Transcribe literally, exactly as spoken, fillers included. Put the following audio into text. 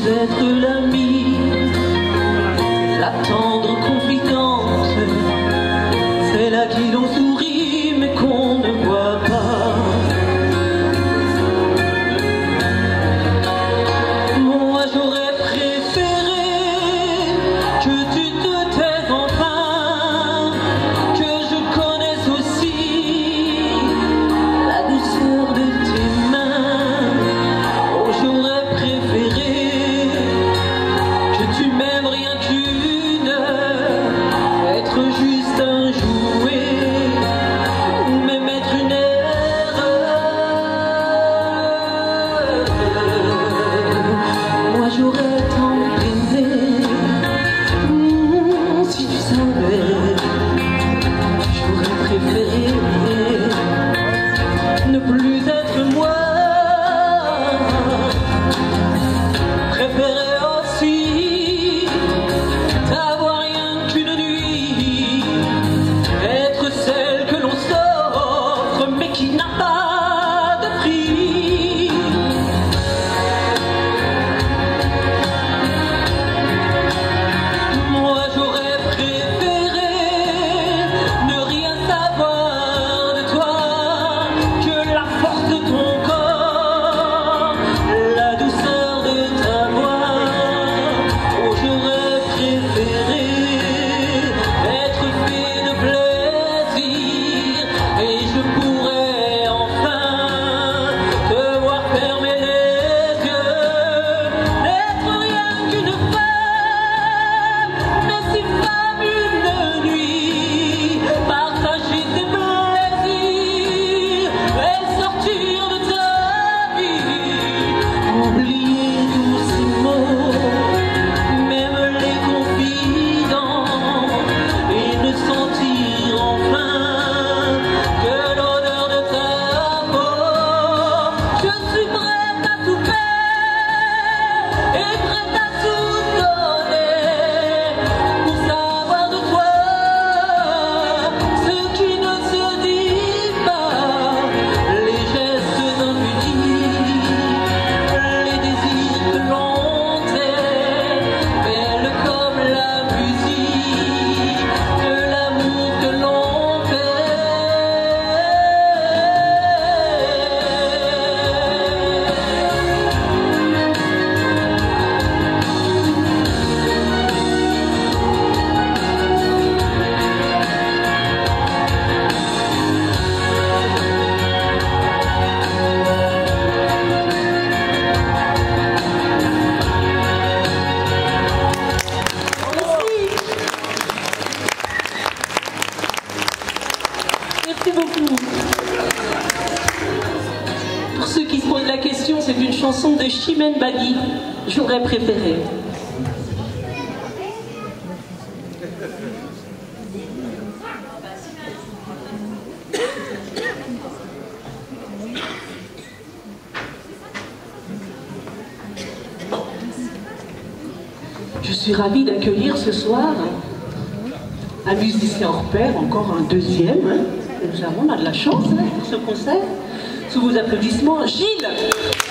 être l'ami, la tendre confidente, celle à qui l'on sourit mais qu'on ne voit pas. Moi j'aurais préféré que tu te taises enfin, que je connaisse aussi la douceur de tes mains. Oh, j'aurais préféré que tu m'aimes rien qu'une heure, être juste un jouet, ou même être une erreur. Moi j'aurais tant aimé, mmh, si tu savais, j'aurais préféré ne plus être moi, préférer aussi n'avoir rien qu'une nuit, être celle que l'on s'offre mais qui n'a pas de prix. Moi j'aurais préféré ne rien savoir de toi, que la force de ton corps, la douceur de ta voix. Oh, j'aurais préféré être fait de plaisir, et je pourrais enfin te voir fermer les yeux, n'être rien qu'une femme, mais si femme une nuit, partager tes plaisirs et sortir de ta vie, oublier tous ces mots, même les confidents, et ne sentir enfin que l'odeur de ta peau. Je suis prête à tout faire et prête à tout donner pour savoir de toi ce qui ne se dit pas, les gestes impudiques, les désirs que l'on tait, belle comme la musique, de l'amour que l'on fait. Merci beaucoup. Pour ceux qui se posent la question, c'est une chanson de Chimène Badi, j'aurais préféré. Je suis ravie d'accueillir ce soir un musicien hors pair, encore un deuxième. Hein. Nous avons, on a de la chance hein, pour ce concert. Sous vos applaudissements, Gilles.